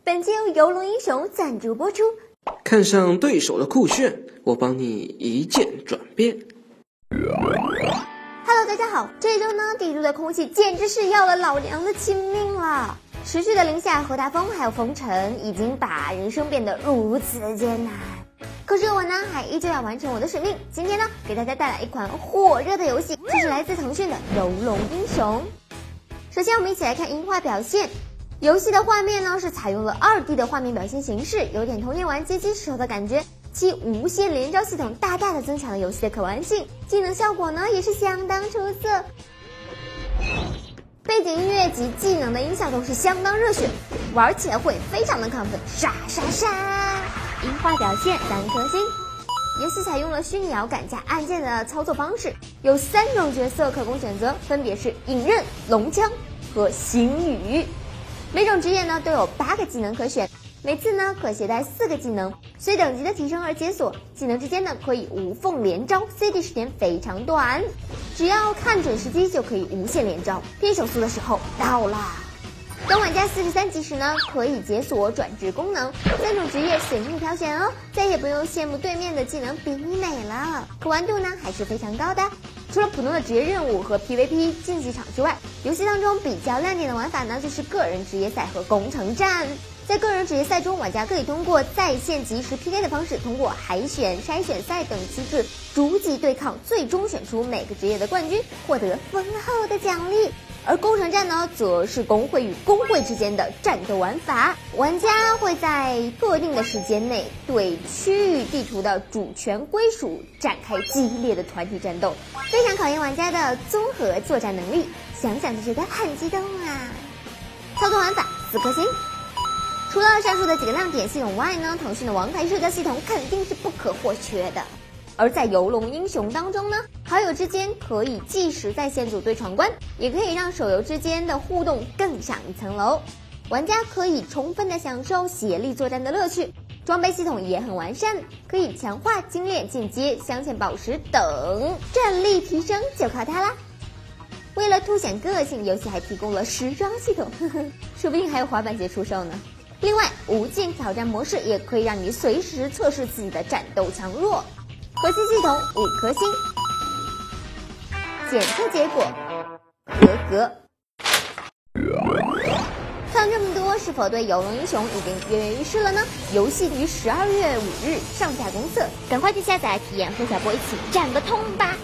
本期由游龙英雄赞助播出。 看上对手的酷炫，我帮你一键转变。 Hello， 大家好，这周呢，帝都的空气简直是要了老娘的亲命了。持续的零下和大风还有风尘，已经把人生变得如此的艰难。可是我呢，还依旧要完成我的使命。今天呢，给大家带来一款火热的游戏，这是来自腾讯的游龙英雄。首先，我们一起来看樱花表现。游戏的画面呢是采用了2D 的画面表现形式，有点童年玩街机时候的感觉。其无线连招系统大大的增强了游戏的可玩性，技能效果呢也是相当出色。背景音乐及技能的音效都是相当热血，玩起来会非常的亢奋，杀杀杀！樱花表现3颗星。游戏采用了虚拟摇杆加按键的操作方式，有3种角色可供选择，分别是影刃、龙枪和星宇。每种职业呢都有8个技能可选，每次呢可携带4个技能，随等级的提升而解锁。技能之间呢可以无缝连招 ，CD 时间非常短，只要看准时机就可以无限连招。拼手速的时候到啦！等玩家43级时呢，可以解锁转职功能，3种职业随意挑选哦，再也不用羡慕对面的技能比你美了。可玩度呢还是非常高的。除了普通的职业任务和 PVP 竞技场之外，游戏当中比较亮点的玩法呢，就是个人职业赛和攻城战。在个人职业赛中，玩家可以通过在线即时 PK 的方式，通过海选、筛选赛等机制逐级对抗，最终选出每个职业的冠军，获得丰厚的奖励。而攻城战呢，则是工会与工会之间的战斗玩法，玩家会在特定的时间内对区域地图的主权归属展开激烈的团体战斗，非常考验玩家的综合作战能力，想想就觉得很激动啊！操作玩法4颗星。除了上述的几个亮点系统外呢，腾讯的王牌社交系统肯定是不可或缺的。而在游龙英雄当中呢，好友之间可以即时在线组队闯关，也可以让手游之间的互动更上一层楼。玩家可以充分的享受协力作战的乐趣，装备系统也很完善，可以强化、精炼、进阶、镶嵌宝石等，战力提升就靠它啦。为了凸显个性，游戏还提供了时装系统，说不定还有滑板鞋出售呢。另外，无尽挑战模式也可以让你随时测试自己的战斗强弱。核心系统5颗星。检测结果合格。看这么多，是否对游龙英雄已经跃跃欲试了呢？游戏于12月5日上架公测，赶快去下载体验和小波一起战个通吧！